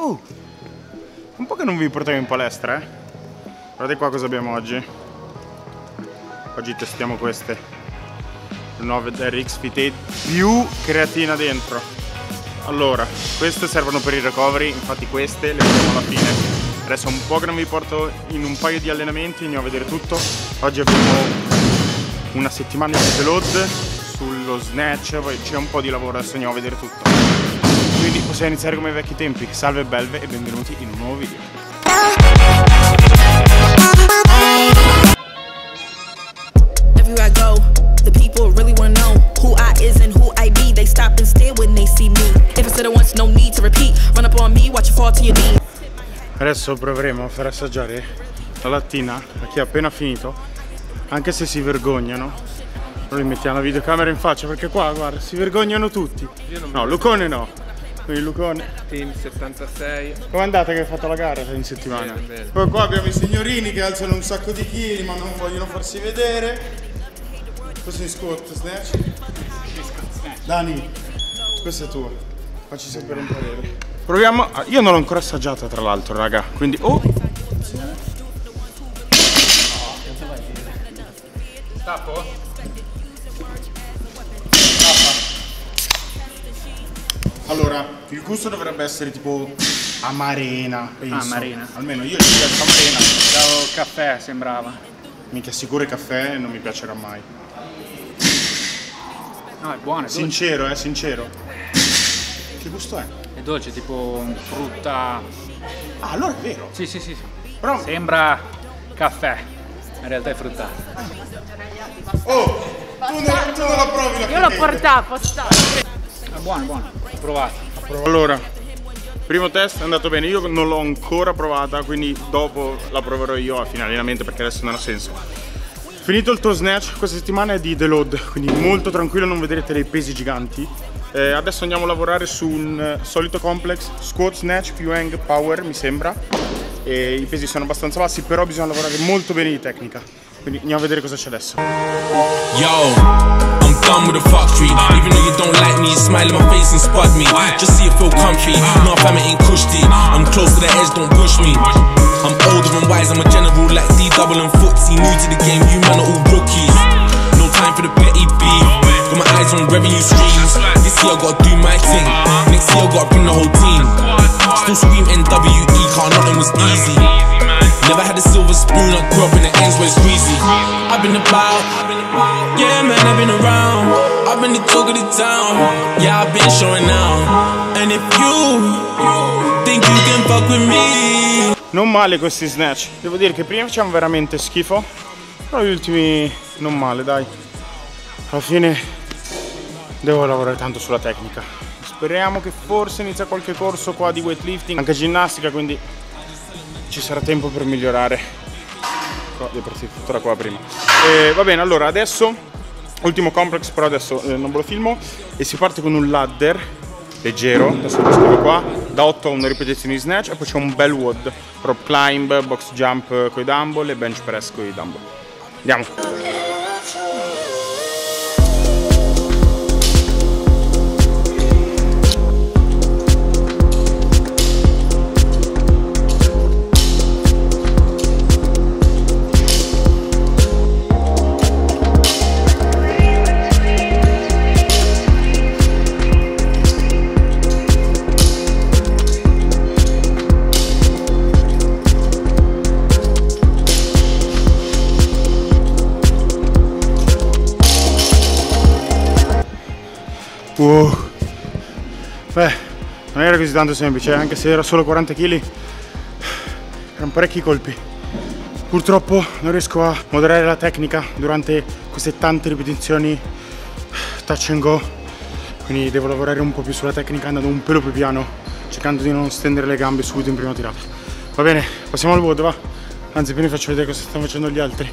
Un po' che non vi portavo in palestra, eh. Guardate qua cosa abbiamo oggi. Oggi testiamo queste. Le nuove RX Fit 8 più creatina dentro. Allora, queste servono per il recovery, infatti queste le vedremo alla fine. Adesso un po' che non vi porto in un paio di allenamenti, andiamo a vedere tutto. Oggi abbiamo una settimana di deload sullo snatch, poi c'è un po' di lavoro, adesso andiamo a vedere tutto. Quindi possiamo iniziare come ai vecchi tempi. Salve belve e benvenuti in un nuovo video. Everywhere I go, the people really wanna know who I is and who I be. They stop and stare when they see me. If I said it once, no need to repeat. Run up on me, watch you fall to your knees. Adesso proveremo a far assaggiare la lattina a chi ha appena finito, anche se si vergognano. Noi mettiamo la videocamera in faccia perché qua, guarda, si vergognano tutti. No, Lucone no. Quindi Lucone. Team 76. Com'è andata che hai fatto la gara in settimana? Bene. Poi qua abbiamo i signorini che alzano un sacco di chili ma non vogliono farsi vedere. Questo è squat, snatch. Dani, questo è tuo. Facci sempre un parere. Proviamo. Io non l'ho ancora assaggiata tra l'altro, raga. Quindi. Oh! Tappo? Allora, il gusto dovrebbe essere tipo amarena, penso. Amarena. Almeno io ci piace amarena. Davo caffè, sembrava. Mica sicuro il caffè non mi piacerà mai. No, è buono, è dolce. Sincero, sincero. Che gusto è? È dolce, tipo frutta. Ah, allora è vero. Sì, sì, sì. Però. Sembra caffè, in realtà è frutta. Oh! Tu non la provi la Io l'ho portato, È buono, è buono. Ho provato. Allora, primo test è andato bene, io non l'ho ancora provata, quindi dopo la proverò io a fine allenamento perché adesso non ha senso. Finito il tuo snatch, questa settimana è di deload, quindi molto tranquillo, non vedrete dei pesi giganti. Adesso andiamo a lavorare su un solito complex, squat, snatch più hang power mi sembra. E i pesi sono abbastanza bassi, però bisogna lavorare molto bene di tecnica. Quindi andiamo a vedere cosa c'è adesso. Yo, I'm done with the fuckery. Even though you don't like me, you smile in my face and spot me. Just see it feel comfy. No, fam, it ain't cushy. I'm close to the edge, don't push me. I'm older and wise, I'm a general like D-double and footsie. New to the game, you man are all rookies. No time for the petty beef. Got my eyes on revenue streams. This year I gotta do my thing. Next year I gotta bring the whole team. Still scream NWE, car nothing was easy. Never had a silver spoon, I grew up in the ends where it's greasy. I've been about, yeah man, I've been around. I've been the talk of the town, yeah I've been showing out. And if you think you can fuck with me. Non male questi snatch, devo dire che prima facciamo veramente schifo, però gli ultimi non male, dai. Alla fine devo lavorare tanto sulla tecnica. Speriamo che forse inizia qualche corso qua di weightlifting, anche ginnastica, quindi ci sarà tempo per migliorare. Qua, devo partire tutta da qua prima. Va bene, allora adesso, ultimo complex, però adesso non ve lo filmo. E si parte con un ladder leggero, adesso lo scrivo qua, da 8 a 1 ripetizioni di snatch. E poi c'è un bel WOD, rope climb, box jump con i dumbbell e bench press con i dumbbell. Andiamo. Wow. Beh, non era così tanto semplice, anche se era solo 40 kg, erano parecchi colpi. Purtroppo non riesco a moderare la tecnica durante queste tante ripetizioni touch and go, quindi devo lavorare un po' più sulla tecnica andando un pelo più piano, cercando di non stendere le gambe subito in prima tirata. Va bene, passiamo al WOD, va? Anzi, prima vi faccio vedere cosa stanno facendo gli altri.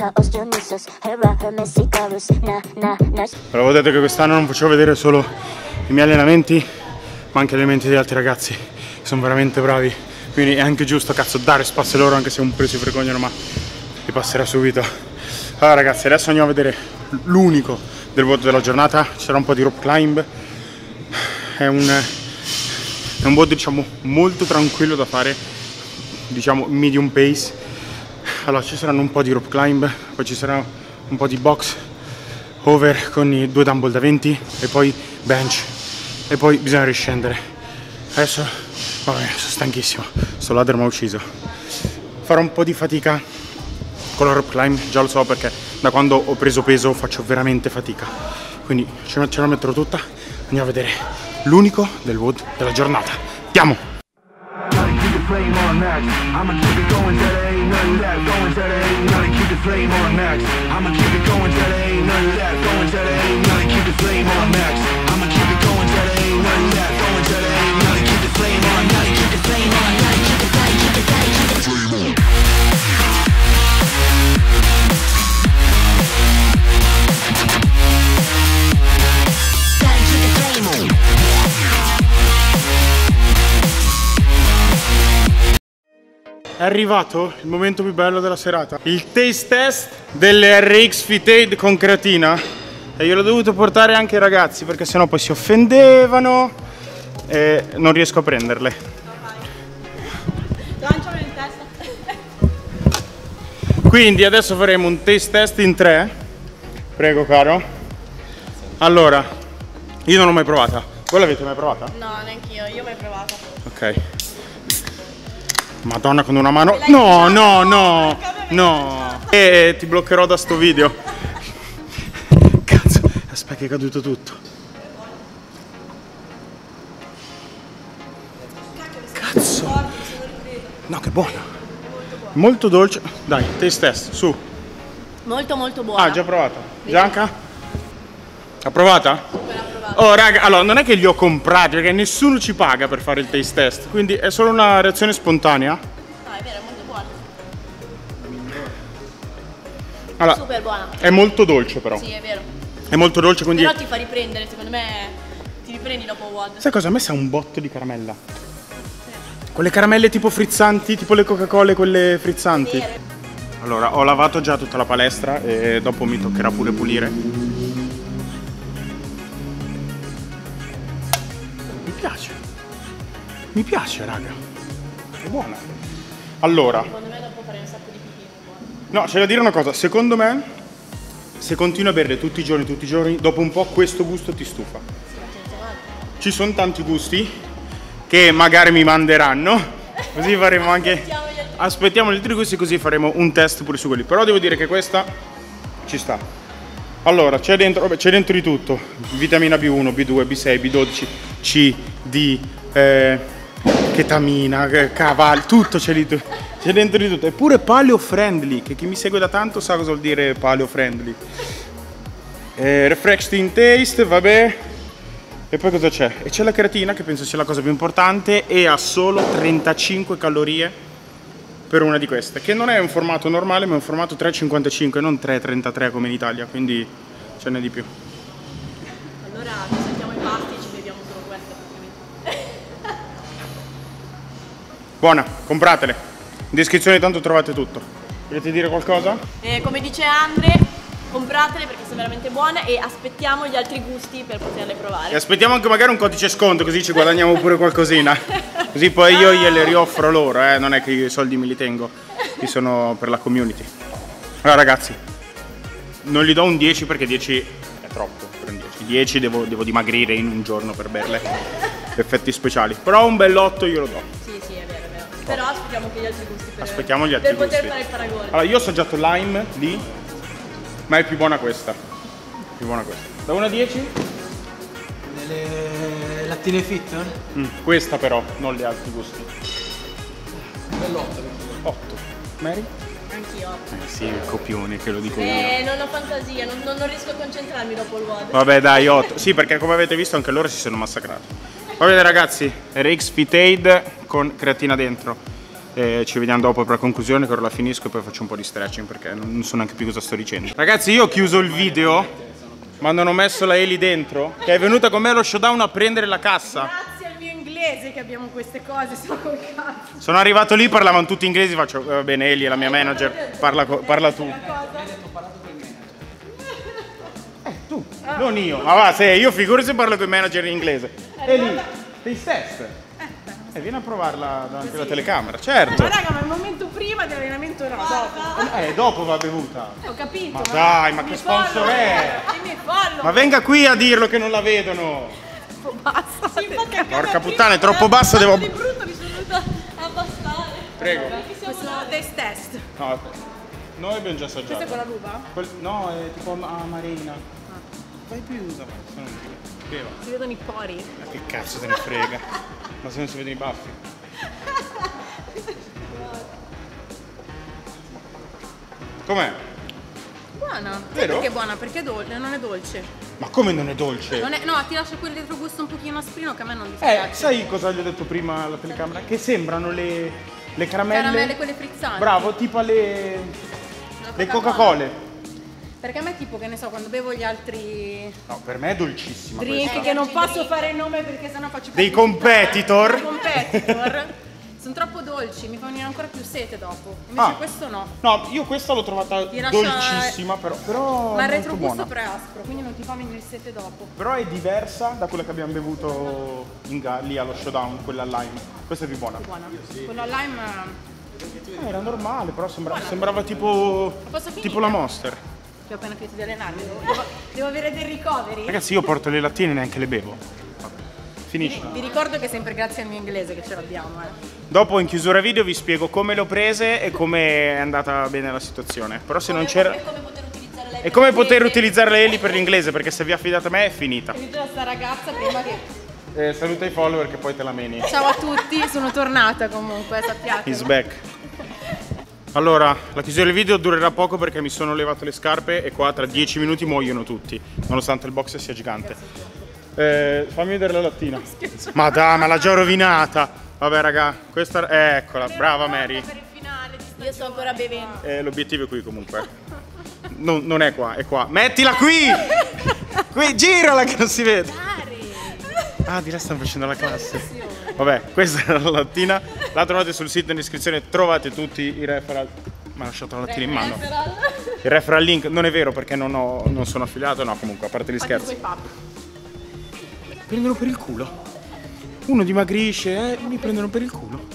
Volevo detto che quest'anno non facevo vedere solo i miei allenamenti, ma anche gli allenamenti degli altri ragazzi, che sono veramente bravi. Quindi è anche giusto, cazzo, dare spazio loro, anche se un po' si vergognano, ma li passerà subito. Allora ragazzi, adesso andiamo a vedere l'unico del voto della giornata. Ci sarà un po' di rope climb. È un voto, diciamo, molto tranquillo da fare, diciamo medium pace. Allora ci saranno un po' di rope climb, poi ci sarà un po' di box over con i 2 dumbbell da 20 e poi bench e poi bisogna riscendere. Adesso vabbè, sono stanchissimo, sto ladder mi ha ucciso. Farò un po' di fatica con la rope climb, già lo so, perché da quando ho preso peso faccio veramente fatica, quindi ce la metterò tutta. Andiamo a vedere l'unico del WOD della giornata. Andiamo! È arrivato il momento più bello della serata, il taste test delle RX Fit Aid con creatina, e io l'ho dovuto portare anche ai ragazzi perché sennò poi si offendevano e non riesco a prenderle. Lancialo in testa. Quindi adesso faremo un taste test in 3. Prego caro. Allora, io non l'ho mai provata. Voi l'avete mai provata? No, neanch'io, io ho mai provato. Ok. Madonna, con una mano. No, no, no, no. E ti bloccherò da sto video. Cazzo, aspetta che è caduto tutto. Cazzo. No, che buona. Molto dolce. Dai, taste test, su. Molto molto buona. Ah, già provata. Gianca? L'ha provata? Oh raga, allora non è che li ho comprati perché nessuno ci paga per fare il taste test, quindi è solo una reazione spontanea. No, è vero, è molto buona. Allora, Super buona. è molto dolce però. Sì, è vero. È molto dolce, quindi... Però ti fa riprendere, secondo me ti riprendi dopo WOD. Sai cosa? A me sa un botto di caramella. Quelle caramelle tipo frizzanti, tipo le Coca-Cola, quelle frizzanti. Allora, ho lavato già tutta la palestra e dopo mi toccherà pure pulire. Mi piace raga, è buona. Allora, Secondo me dopo farei un sacco di pipì. no, c'è da dire una cosa, secondo me se continui a berle tutti i giorni, dopo un po' questo gusto ti stufa. Ci sono tanti gusti che magari mi manderanno, così faremo anche... Aspettiamo gli altri gusti, così faremo un test pure su quelli. Però devo dire che questa ci sta. Allora, c'è dentro di tutto, vitamina B1, B2, B6, B12, C, D, chetamina, cavalli, tutto c'è dentro di tutto. Eppure paleo friendly, che chi mi segue da tanto sa cosa vuol dire paleo friendly. Refreshing taste, vabbè. E poi cosa c'è? E c'è la creatina, che penso sia la cosa più importante, e ha solo 35 calorie per una di queste, che non è un formato normale, ma è un formato 3,55, non 3,33 come in Italia, quindi ce n'è di più. Allora ci sentiamo i pasti e ci beviamo solo questo. Buona, compratele. In descrizione tanto trovate tutto. Volete dire qualcosa? Come dice Andre, compratele perché sono veramente buone e aspettiamo gli altri gusti per poterle E provare. aspettiamo anche magari un codice sconto, così ci guadagniamo pure qualcosina. Così poi io gliele rioffro loro, non è che io i soldi me li tengo, io sono per la community. Allora ragazzi, non gli do un 10 perché 10 è troppo per un 10. 10 devo dimagrire in un giorno per berle. Effetti speciali. Però un bell'8 io lo do. Sì, è vero, è vero. Però aspettiamo che gli altri gusti Aspettiamo gli altri per poter gusti. fare il paragone. Allora io ho assaggiato lime lì, ma è più buona questa. Più buona questa. Da 1 a 10? Nelle lattine fit? Questa però, non gli altri gusti. Bell'8. 8. Mary? Anch'io. Sì, il copione che lo dico io. Non ho fantasia, non riesco a concentrarmi dopo il WOD. Vabbè dai, 8. Sì, perché come avete visto anche loro si sono massacrati. Va bene ragazzi, RX Fit Aid con creatina dentro. Ci vediamo dopo per la conclusione, che ora la finisco e poi faccio un po' di stretching perché non so neanche più cosa sto dicendo. Ragazzi, io ho chiuso il video, ma hanno messo la Eli dentro, che è venuta con me allo showdown a prendere la cassa. Grazie al mio inglese che abbiamo queste cose, sono col cazzo. Sono arrivato lì, parlavano tutti inglesi, faccio va bene, Eli è la mia manager, parla tu. Tu, non io. Ma va, se io figuri se parlo con i manager in inglese. Eli, sei test? Vieni a provarla davanti alla telecamera, certo. Ma raga, ma il momento prima dell'allenamento no, dopo. Dopo va bevuta. Ho capito. Ma dai, ma che sponsor è? I miei follow. Ma venga qui a dirlo che non la vedono. Basta. Porca puttana, è troppo bassa, devo... Di brutto mi sono venuta a abbassare. Prego. Questo taste test. No, noi abbiamo già assaggiato. Questa è con la ruba? No, è tipo amarena. Vai più, usa, se non beva. Si vedono i pori. Ma che cazzo te ne frega? Ma se non si vedono i baffi. Com'è? Buona. Vero? Perché è buona? Perché non è dolce. Ma come non è dolce? No, ti lascia quel retrogusto un pochino asprino che a me non dispiace. Sai cosa gli ho detto prima alla telecamera? Che sembrano le caramelle. Caramelle quelle frizzanti. Bravo, tipo le Coca-Cola. Perché a me tipo, che ne so, quando bevo gli altri No, per me è dolcissima drink questa. che non posso fare il nome perché sennò faccio Dei competitor. Sono troppo dolci, mi fa venire ancora più sete dopo. Invece questo no. No, io questa l'ho trovata Ti lascia- dolcissima, però Ma il molto retrogusto buona. però è aspro, quindi non ti fa venire il sete dopo. Però è diversa da quella che abbiamo bevuto lì allo showdown, quella al lime. Questa è più buona. Buona. Quella al lime Era normale, però sembrava tipo Posso finire? tipo la Monster. che ho appena finito di allenarmi. Devo avere dei ricoveri. Ragazzi, io porto le lattine e neanche le bevo. Finisci. Vi ricordo che è sempre grazie al mio inglese che ce l'abbiamo. Dopo in chiusura video vi spiego come le ho prese e come è andata bene la situazione. Però se non c'era... E come poter utilizzare la Eli per l'inglese, perché se vi affidate a me è finita. Finita sta ragazza prima che... Saluta i follower che poi te la meni. Ciao a tutti, sono tornata comunque, sappiate. He's back. Allora, la chiusura del video durerà poco perché mi sono levato le scarpe e qua tra 10 minuti muoiono tutti, nonostante il box sia gigante. Fammi vedere la lattina. Ma dai, ma l'ha già rovinata. Vabbè raga, questa... eccola, brava Mary. Io sto ancora bevendo. L'obiettivo è qui comunque. Non è qua, è qua. Mettila qui! Qui, girala che non si vede. Ah, di là stanno facendo la classe. Vabbè, questa è la lattina. La trovate sul sito in descrizione, trovate tutti i referral. Mi ha lasciato la lattina in mano. Il referral link non è vero perché non sono affiliato, no, comunque, a parte gli scherzi. Prendono per il culo. Uno dimagrisce, mi prendono per il culo.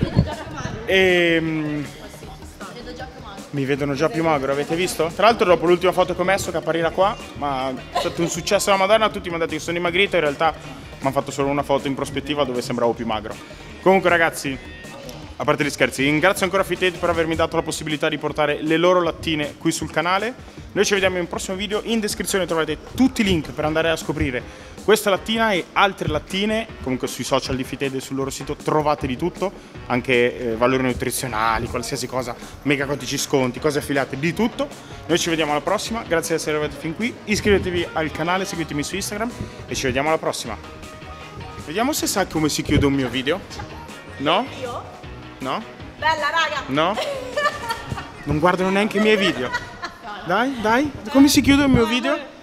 Mi vedono già più magro, avete visto? Tra l'altro dopo l'ultima foto che ho messo, che apparirà qua, ma è stato un successo alla Madonna, tutti mi hanno detto che sono dimagrito, in realtà mi hanno fatto solo una foto in prospettiva dove sembravo più magro. Comunque ragazzi, a parte gli scherzi, ringrazio ancora Fitted per avermi dato la possibilità di portare le loro lattine qui sul canale. Noi ci vediamo in un prossimo video, in descrizione trovate tutti i link per andare a scoprire questa lattina e altre lattine. Comunque sui social di Fitted e sul loro sito trovate di tutto, anche valori nutrizionali, qualsiasi cosa, mega codici sconti, cose affiliate, di tutto. Noi ci vediamo alla prossima, grazie di essere arrivati fin qui, iscrivetevi al canale, seguitemi su Instagram e ci vediamo alla prossima. Vediamo se sa come si chiude un mio video. No? Io? No? Bella raga! No? Non guardano neanche i miei video. Dai, come si chiude il mio video?